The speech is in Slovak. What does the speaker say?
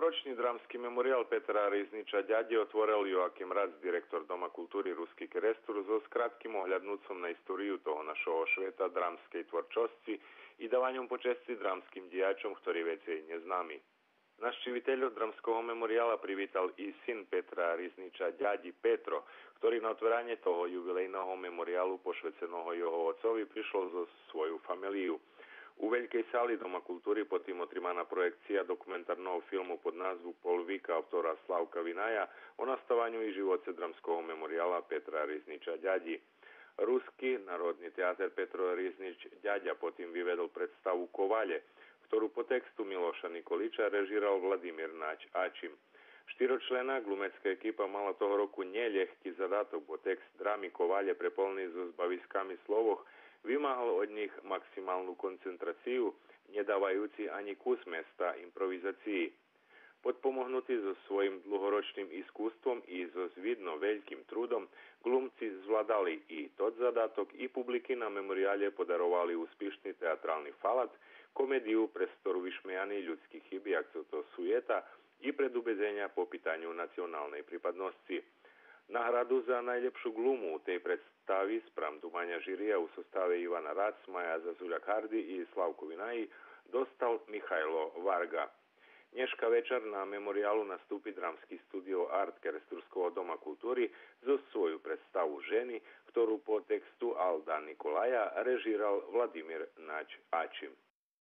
Novoročni dramski memorial Petra Rizniča Ďaďe otvoril Joakim Rac, direktor Doma kultúry Ruský Kerestur, so skratkým ohľadnúcom na históriu toho našeho šveta dramskej tvorčosti i dávaním počesti dramským diačom, ktorí viacej neznámi. Navštíviteľ dramského memoriála privítal i syn Petra Rizniča Ďaďi Petro, ktorý na otvorenie toho jubilejného memoriálu pošveceného jeho otcovi prišiel zo svoju familiu. U veľkej sály Doma kultúry pod tým otrimaná projekcia dokumentárneho filmu pod názvu Polvík autora Slavka Vinaja o nastavaniu i živote dramského memoriála Petra Rizniča Ďaďi. Ruský národný teatr Petro Riznič Ďaďa potom vyvedol predstavu Kovaľe, ktorú po textu Miloša Nikoliča režíral Vladimír Nač Ačim. Štyročlenná glumecká ekipa mala toho roku neľahký zadatok, bo text drámy Kovaľe preplný so zbaviskami slovoch vymáhal od nich maximálnu koncentráciu, nedávajúci ani kus mesta improvizácii. Podpomohnutí so svojím dlhoročným iskústvom i so zvidno veľkým trudom, glumci zvládali i tot zadatok, i publiky na memoriále podarovali úspešný teatrálny falat, komédiu pre storu vyšmejaný ľudských chyb, jak to sujeta, i predubedzenia po pýtaniu nacionálnej prípadnosti. Náhradu za najlepšiu glumu tej predstavy sprám dumania žíria u zostave Ivana Rac, Maja Zazuľak-Hardy i Slavko Vinaji dostal Michajlo Varga. Dneška večer na memoriálu nastúpi dramský studio Art Keresturského Doma kultúry zo svoju predstavu Ženy, ktorú po textu Alda Nikolaja režíral Vladimír Nač Ačim.